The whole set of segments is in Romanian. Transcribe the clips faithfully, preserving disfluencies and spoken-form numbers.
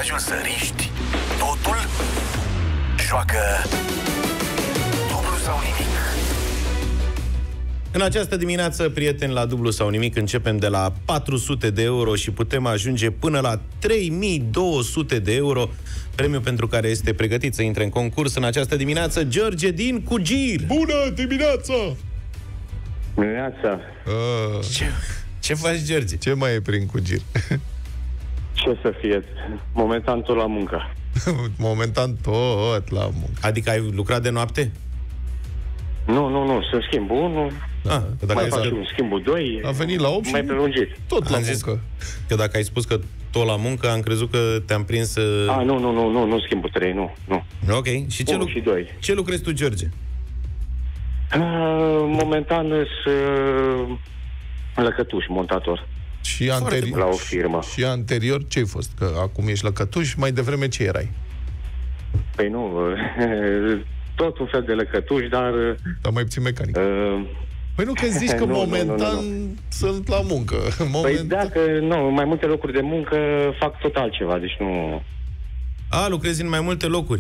ajuns să riști totul, joacă dublu sau nimic. În această dimineață, prieteni, la dublu sau nimic, începem de la patru sute de euro și putem ajunge până la trei mii două sute de euro, premiu pentru care este pregătit să intre în concurs în această dimineață George din Cugir. Bună dimineața! Dimineața. Uh, Ce, ce faci, George? ce mai e prin Cugir? Ce să fie? Momentan tot la muncă. Momentan tot la muncă. Adică ai lucrat de noapte? Nu, nu, nu, să schimb unul, Ah, că dacă mai ai fac zis că, un schimbul doi, A venit la opt și mai prelungit. tot la am zis muncă. că dacă ai spus că tot la muncă, am crezut că te-am prins... Uh... A, nu, nu, nu, nu, nu schimbul trei, nu, nu. Ok. Și ce, unu lu- și doi. ce lucrezi tu, George? Uh, momentan sunt uh, lăcătuș, montator, Și, la anteri- o firmă. și anterior ce ai fost? Că acum ești lăcătuș, mai devreme ce erai? Păi nu, uh, tot un fel de lăcătuș, dar... Dar mai puțin mecanic. Uh, Păi nu, că zici că nu, nu, momentan nu, nu, sunt la muncă. păi Moment... dacă, nu, mai multe locuri de muncă fac tot altceva, deci nu... A, lucrezi în mai multe locuri.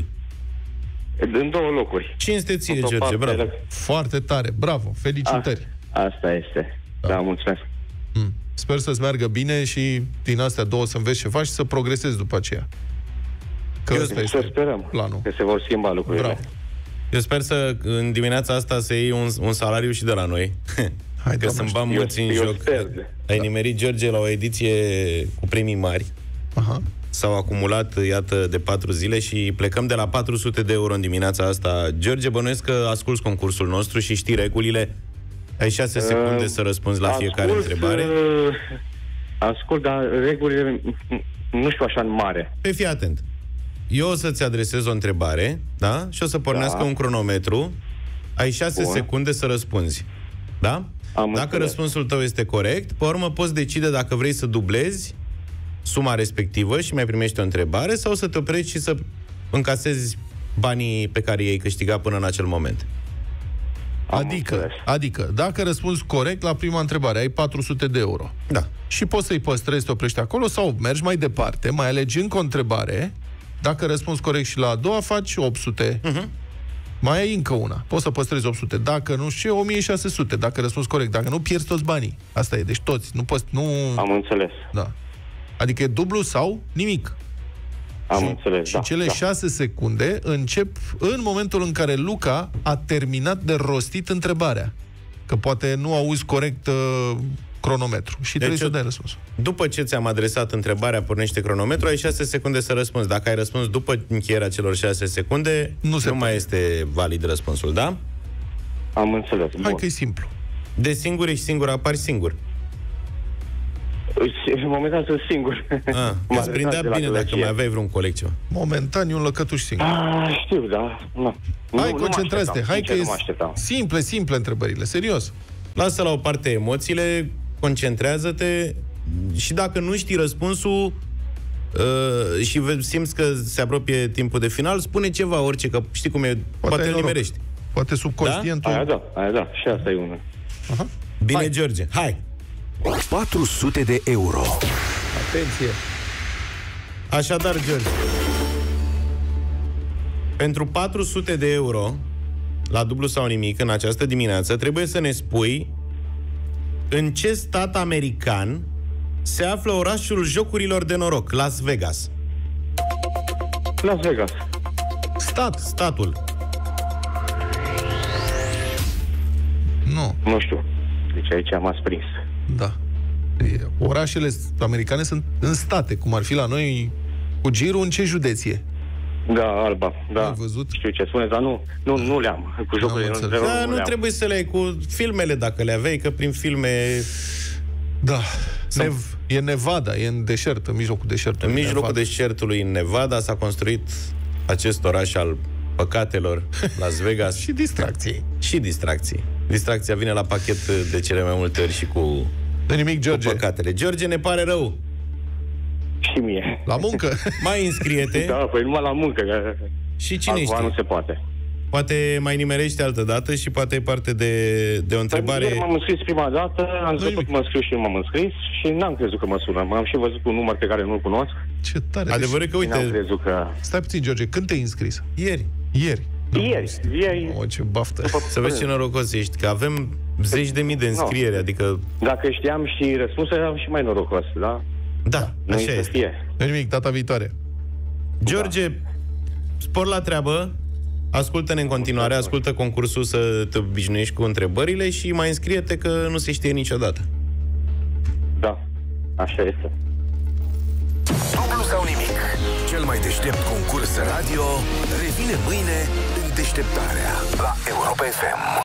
În două locuri. Cinste ție, Într-o George, parte, bravo. Foarte tare, bravo, felicitări. A, asta este. Da, da, mulțumesc. Mm. Sper să-ți meargă bine și din astea două să înveți ce faci și să progresezi după aceea. Că Eu ăsta Să este sperăm planul. că se vor schimba lucrurile. Bravo. Eu sper să în dimineața asta să iei un, un salariu și de la noi. Hai, Că Doamne, sunt bani eu- mulți în eu joc. sper. Ai nimerit, George, la o ediție cu premii mari. Aha. S-au acumulat, iată, de patru zile și plecăm de la patru sute de euro în dimineața asta. George, bănuiesc că asculți concursul nostru și știi regulile. Ai șase secunde Uh, să răspunzi la fiecare ascult, întrebare. uh, Ascult, dar regulile nu știu așa în mare. Pe fii atent. Eu o să-ți adresez o întrebare, da? Și o să pornească Da. un cronometru. Ai șase Bun. secunde să răspunzi. Da? Am Dacă înțeles. răspunsul tău este corect, pe urmă poți decide dacă vrei să dublezi suma respectivă și mai primești o întrebare sau să te oprești și să încasezi banii pe care i-ai câștigat până în acel moment. Am Adică, înțeles. adică, dacă răspunzi corect la prima întrebare, ai patru sute de euro. Da. Și poți să-i păstrezi, te oprești acolo sau mergi mai departe, mai alegi încă o întrebare. Dacă răspunzi corect și la a doua, faci opt sute. Uh-huh. Mai ai încă una. Poți să păstrezi opt sute. Dacă nu știu, o mie șase sute. Dacă răspunzi corect. Dacă nu, pierzi toți banii. Asta e. Deci toți. Nu poți... Nu... Am înțeles. Da. Adică e dublu sau nimic. Am și, înțeles, și da. cele da. șase secunde încep în momentul în care Luca a terminat de rostit întrebarea. Că poate nu auzi corect uh, cronometru. Și trebuie să eu- dai răspunsul. După ce ți-am adresat întrebarea, pornește cronometru, ai șase secunde să răspunzi. Dacă ai răspuns după încheierea celor șase secunde, Nu nu, se nu mai este valid răspunsul, da? Am înțeles. Hai Bun. că e simplu. De singur ești singur, apari singur. În momentan sunt singur. Ah, M-a îți prindea retras de la bine dacă gălăgie. mai aveai vreun coleg ceva. Momentan e un lăcătuș singur. Ah, știu, da. Nu. Hai, nu, concentrează-te. Nu Hai că nu e mă așteptam. simple, simple întrebările. Serios. Lasă la o parte emoțiile, concentrează-te și dacă nu știi răspunsul uh, și ve- simți că se apropie timpul de final, spune ceva, orice, că știi cum e, poate, ai îl noroc. nimerești. Poate subconștientul... Aia da, aia da. Și asta e unul. Aha. Bine, Hai. George, hai! patru sute de euro. Atenție. Așadar, George, pentru patru sute de euro, la dublu sau nimic, în această dimineață, trebuie să ne spui în ce stat american se află orașul jocurilor de noroc, Las Vegas. Las Vegas. Stat, statul. Nu, Nu știu. Deci aici m-ați prins. da. E, Orașele americane sunt în state, cum ar fi la noi cu girul, în ce județ e? Da, Alba. Da. Ai văzut? Știu ce spuneți, dar nu, nu, nu le-am. Cu jocurile înțeles. nu, Da, nu nu le-am. trebuie să le ai cu filmele, dacă le aveai, că prin filme, Da. Nev, e Nevada, e în deșert, în mijlocul deșertului. în mijlocul Nevada. deșertului în Nevada, s-a construit acest oraș al păcatelor, Las Vegas. Și distracții. Și distracții. Distracția vine la pachet de cele mai multe ori și cu, De nimic, cu George. păcatele. George, ne pare rău. Și mie. La muncă. Mai înscrie-te. Da, păi numai la muncă, că Și cine altceva știe? nu se poate. Poate mai nimerește altă dată și poate e parte de, de o întrebare... Ieri m-am înscris prima dată, am zis că mă înscriu și m-am înscris și n-am crezut că mă sună. M-am și văzut un număr pe care nu-l cunosc. Ce tare. Adevărul că, uite... N-am crezut că... Stai puțin, George, când te-ai înscris? Ieri. Ieri. Ieri. Ieri. O, ce baftă. Să vezi ce norocos ești, că avem zeci de mii de înscrieri, no. adică... Dacă știam și răspunsul, eram și mai norocos, da? Da, nu așa este. Fie. Nu nimic, data viitoare. George, da. spor la treabă, ascultă-ne în continuare, ascultă concursul să te obișnuiești cu întrebările și mai înscrie-te că nu se știe niciodată. Da, așa este. Dublu sau nimic. Cel mai deștept concurs radio revine mâine în deșteptarea la Europa F M.